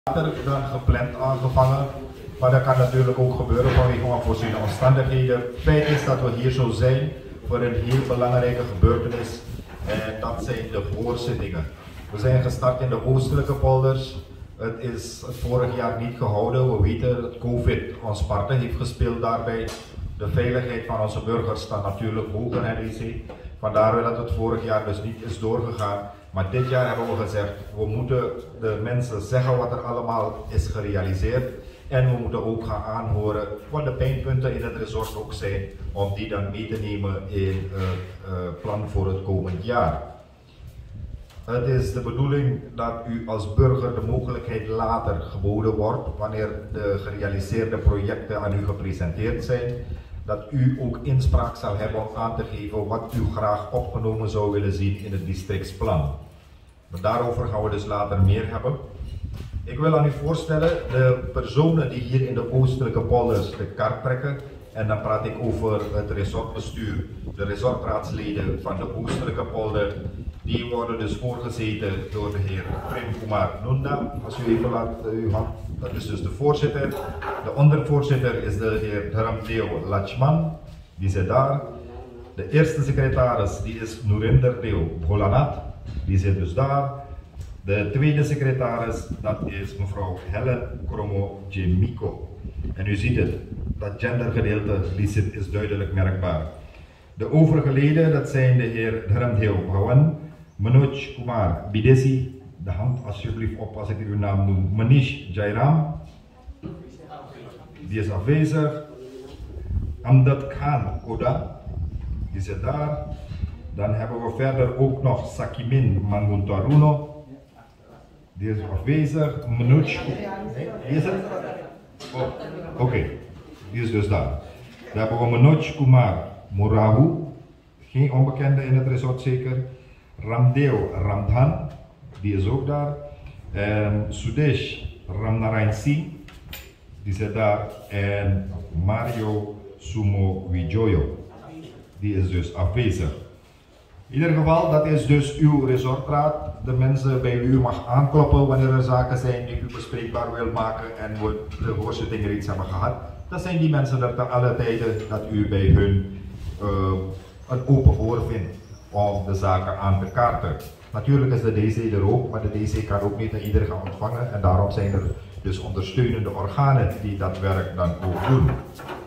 dan gepland aangevangen, maar dat kan natuurlijk ook gebeuren vanwege onvoorziene omstandigheden. Feit is dat we hier zo zijn voor een heel belangrijke gebeurtenis en dat zijn de hoorzittingen. We zijn gestart in de oostelijke polders. Het is het vorig jaar niet gehouden. We weten dat COVID ons parten heeft gespeeld daarbij. De veiligheid van onze burgers staat natuurlijk hoog in NEC. Vandaar dat het vorig jaar dus niet is doorgegaan. Maar dit jaar hebben we gezegd, we moeten de mensen zeggen wat er allemaal is gerealiseerd. En we moeten ook gaan aanhoren wat de pijnpunten in het resort ook zijn, om die dan mee te nemen in het plan voor het komend jaar. Het is de bedoeling dat u als burger de mogelijkheid later geboden wordt, wanneer de gerealiseerde projecten aan u gepresenteerd zijn, dat u ook inspraak zal hebben om aan te geven wat u graag opgenomen zou willen zien in het districtsplan. Maar daarover gaan we dus later meer hebben. Ik wil aan u voorstellen de personen die hier in de oostelijke polders de kar trekken. En dan praat ik over het resortbestuur, de resortraadsleden van de oostelijke polder. Die worden dus voorgezeten door de heer Prem Kumar Nunda. Als u even laat uw hand, dat is dus de voorzitter. De ondervoorzitter is de heer Dharamdeo Lachman, die zit daar. De eerste secretaris die is Nurinder Deo Bholanat, die zit dus daar. De tweede secretaris, dat is mevrouw Helen Kromo Jemiko. En u ziet het, dat gendergedeelte is duidelijk merkbaar. De overige leden, dat zijn de heer Dharamdeo Bhawan, Manoj Kumar Bidesi, de hand alsjeblieft op als ik uw naam noem, Manish Jairam, die is afwezig, Amdad Khan Koda, die zit daar. Dan hebben we verder ook nog Sakimin Manguntaruno, die is afwezig, Manoj, die is het? Oh, oké, die is dus daar. Dan hebben we Manoj Kumar Murahu, geen onbekende in het resort zeker. Ramdeo Ramdhan, die is ook daar. En Sudesh Ramnarayan Singh, die zit daar. En Mario Sumo Wijoyo, die is dus afwezig. In ieder geval, dat is dus uw resortraad. De mensen bij wie u mag aankloppen wanneer er zaken zijn die u bespreekbaar wil maken en we de hoorzitting reeds hebben gehad. Dat zijn die mensen er ten alle tijden dat u bij hun een open oor vindt om de zaken aan te kaarten. Natuurlijk is de DC er ook, maar de DC kan ook niet ieder gaan ontvangen en daarom zijn er dus ondersteunende organen die dat werk dan ook doen.